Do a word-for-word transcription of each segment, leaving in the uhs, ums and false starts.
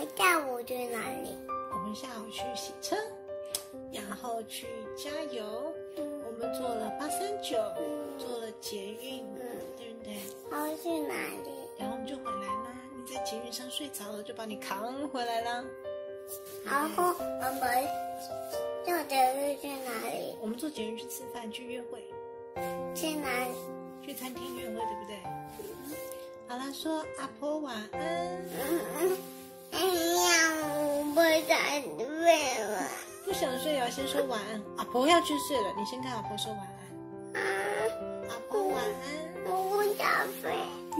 下午去哪里？ 我们下午去洗车，然后去加油。嗯、我们坐了八三九，坐了捷运，嗯，对不对？ 然后去哪里？ 然后我们就回来啦。你在捷运上睡着了，就把你扛回来啦。 然后我们坐捷运去哪里？ 我们坐捷运去吃饭，去约会。 去哪里？ 去餐厅约会，对不对？嗯、好啦，说阿婆晚安。 嗯哎呀，我不想睡了。 不想睡啊，先说晚安。阿婆要去睡了，你先跟阿婆说晚安。 啊， 阿婆晚安。 我不想睡。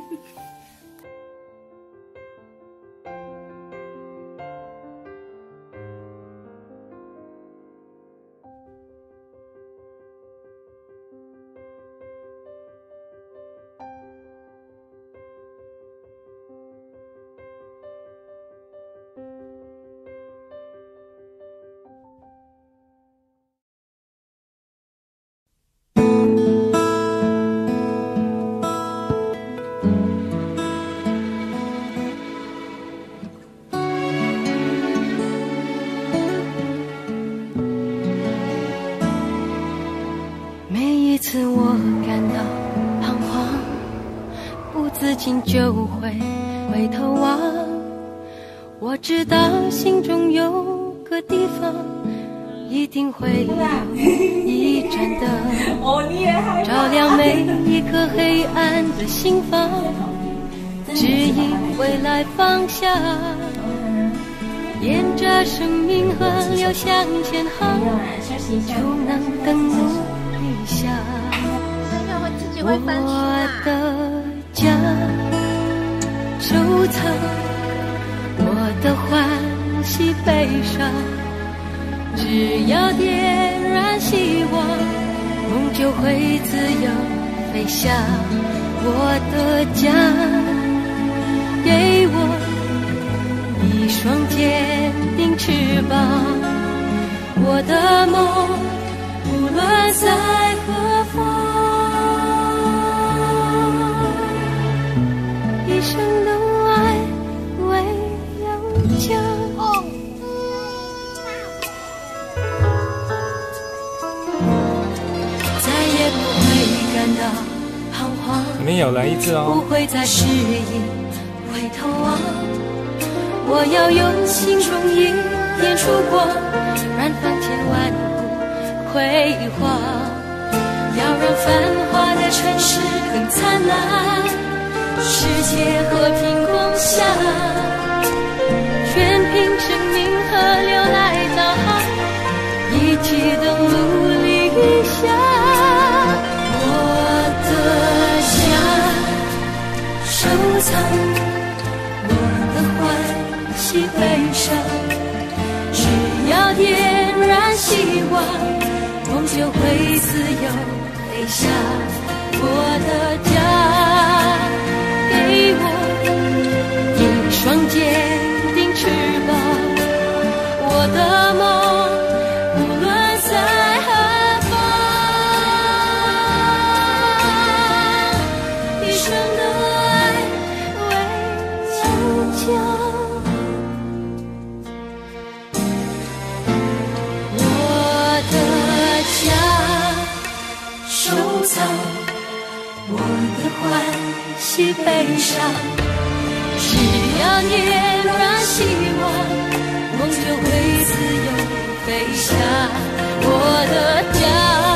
次我感到彷徨，不自禁就会回头望。我知道心中有个地方，一定会有一盏灯，照亮每一颗黑暗的心房，指引未来方向。沿着生命河流向前航，就能登陆理想。我的家收藏我的欢喜悲伤，只要点燃希望，梦就会自由飞翔。我的家给我一双坚定翅膀，我的梦无论在何方，一生的爱为了家。哦，再也不会感到彷徨， 你们有来一次哦， 不会再失忆回头望。我要用心中一点烛光，燃放千万股辉煌，要让繁华的城市更灿烂，世界和平共享，全凭生命河流来导航，一起登陆理想。我的家收藏我的欢喜悲伤，只要点燃希望，梦就会自由飞翔。我的家给我一双坚定翅膀，我的梦无论在何方，一生的爱为了家。收藏我的欢喜悲伤，只要点燃希望，梦就会自由飞翔。我的家